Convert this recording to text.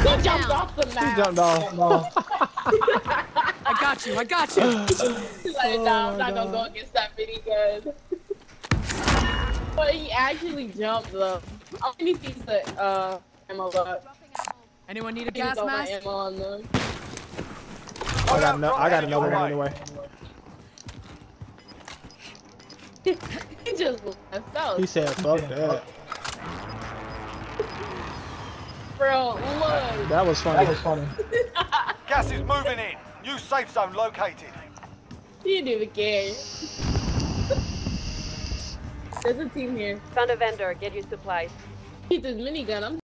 He jumped off the map. He jumped off. No. I got you. I got you. He's like, nah, I'm not gonna go against that minigun. But he actually jumped though. How many pieces of ammo left? Anyone need a gas mask? Ammo on them. I got another one anyway. He just left out. He said, fuck that. Bro, look. That was funny. That was funny. Gas is moving in. New safe zone located. He didn't even care. There's a team here. Found a vendor. Get you supplies. Keep this minigun. I'm